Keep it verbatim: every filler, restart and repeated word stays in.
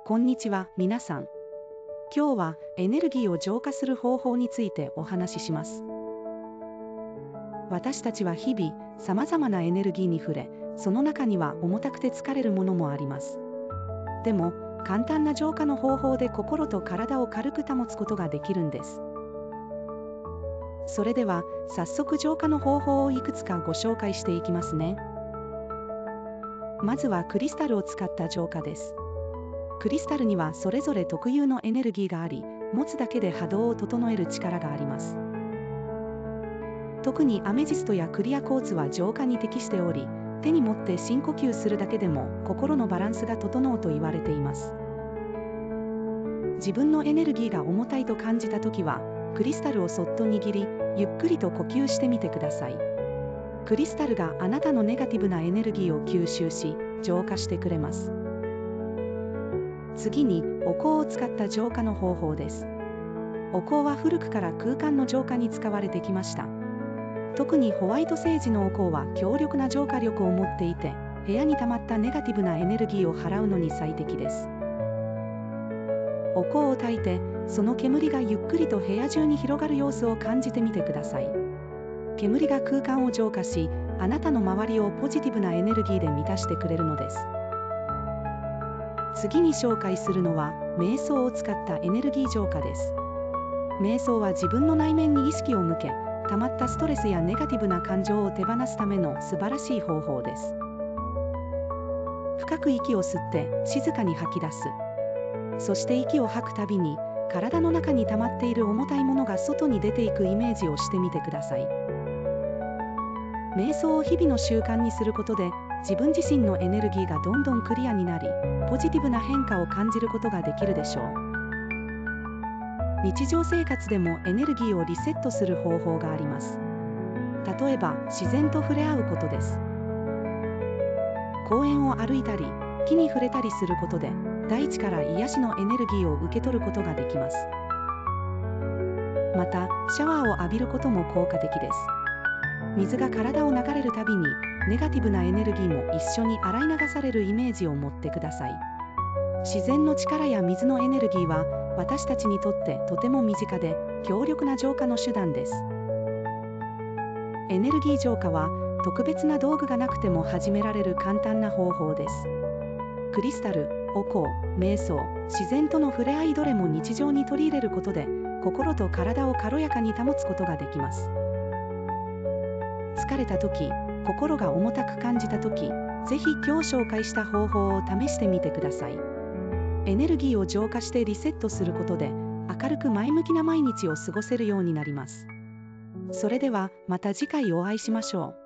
こんにちは、皆さん。今日はエネルギーを浄化する方法についてお話しします。私たちは日々、さまざまなエネルギーに触れ、その中には重たくて疲れるものもあります。でも、簡単な浄化の方法で心と体を軽く保つことができるんです。それでは、早速浄化の方法をいくつかご紹介していきますね。まずはクリスタルを使った浄化です。クリスタルにはそれぞれ特有のエネルギーがあり、持つだけで波動を整える力があります。特にアメジストやクリアコーツは浄化に適しており、手に持って深呼吸するだけでも心のバランスが整うと言われています。自分のエネルギーが重たいと感じたときは、クリスタルをそっと握り、ゆっくりと呼吸してみてください。クリスタルがあなたのネガティブなエネルギーを吸収し、浄化してくれます。次に、お香を使った浄化の方法です。お香は古くから空間の浄化に使われてきました。特にホワイトセージのお香は強力な浄化力を持っていて、部屋に溜まったネガティブなエネルギーを払うのに最適です。お香を焚いて、その煙がゆっくりと部屋中に広がる様子を感じてみてください。煙が空間を浄化し、あなたの周りをポジティブなエネルギーで満たしてくれるのです。次に紹介するのは、瞑想を使ったエネルギー浄化です。瞑想は自分の内面に意識を向け、溜まったストレスやネガティブな感情を手放すための素晴らしい方法です。深く息を吸って静かに吐き出す。そして息を吐くたびに、体の中に溜まっている重たいものが外に出ていくイメージをしてみてください。瞑想を日々の習慣にすることで、自分自身のエネルギーがどんどんクリアになり、ポジティブな変化を感じることができるでしょう。日常生活でもエネルギーをリセットする方法があります。例えば、自然と触れ合うことです。公園を歩いたり、木に触れたりすることで、大地から癒しのエネルギーを受け取ることができます。また、シャワーを浴びることも効果的です。水が体を流れるたびに、ネガティブなエネルギーも一緒に洗い流されるイメージを持ってください。自然の力や水のエネルギーは、私たちにとってとても身近で、強力な浄化の手段です。エネルギー浄化は、特別な道具がなくても始められる簡単な方法です。クリスタル、お香、瞑想、自然との触れ合いどれも日常に取り入れることで、心と体を軽やかに保つことができます。疲れた時、心が重たく感じた時、ぜひ今日紹介した方法を試してみてください。エネルギーを浄化してリセットすることで、明るく前向きな毎日を過ごせるようになります。それではまた次回お会いしましょう。